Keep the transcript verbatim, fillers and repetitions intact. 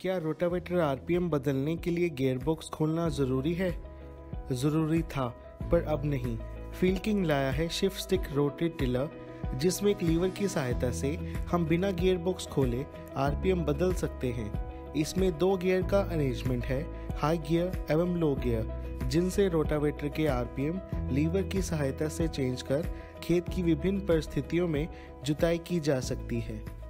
क्या rotavator RPM बदलने के लिए गियरबॉक्स खोलना ज़रूरी है? ज़रूरी था, पर अब नहीं। फील्डकिंग लाया है शिफ्ट स्टिक रोटेट टिलर, जिसमें एक लीवर की सहायता से हम बिना गियरबॉक्स खोले आरपीएम बदल सकते हैं। इसमें दो गियर का अरेंजमेंट है, हाई गियर एवं लो गियर, जिनसे रोटावेटर के आरपीएम लीवर की सहायता से चेंज कर खेत की विभिन्न परिस्थितियों में जुताई की जा सकती है।